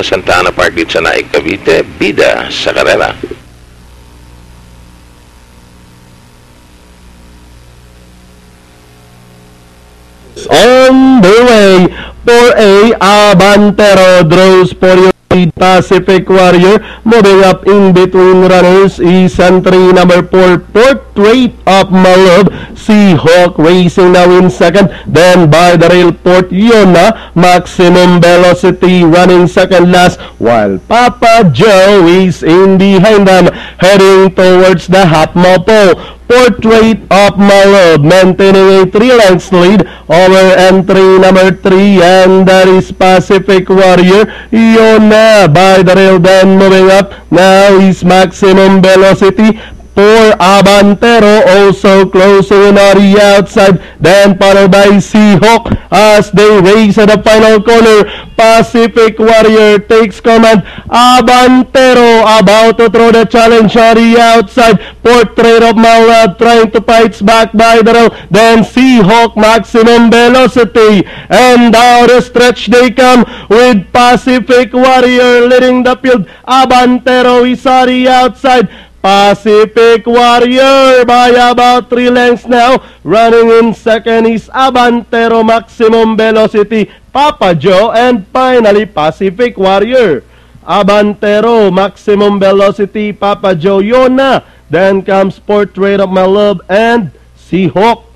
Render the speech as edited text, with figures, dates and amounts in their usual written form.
Santa Ana Park dito sa Naik, Cavite, bida sa karera. On the way for a Abantero draws for your Pacific Warrior. Moving up in between runners is entry number 4, Portrait of My Love. Seahawk racing now in second. Then by the rail, Port Yona. Maximum Velocity running second last, while Papa Joe is in behind them, heading towards the half mile pole. Portrait of My Love maintaining a 3 lengths lead over entry number 3, and that is Pacific Warrior. Yona by the rail, then moving up now is Maximum Velocity. For Abantero also closing in on the outside, then followed by Seahawk as they race at the final corner. Pacific Warrior takes command. Abantero about to throw the challenge on the outside. Portrait of My Love trying to fight back by the rail, then Seahawk, Maximum Velocity, and down the stretch they come with Pacific Warrior leading the field. Abantero is on the outside. Pacific Warrior by about 3 lengths now. Running in second is Abantero, Maximum Velocity, Papa Joe, and finally Pacific Warrior. Abantero, Maximum Velocity, Papa Joe, Yona. Then comes Portrait of My Love and Seahawk.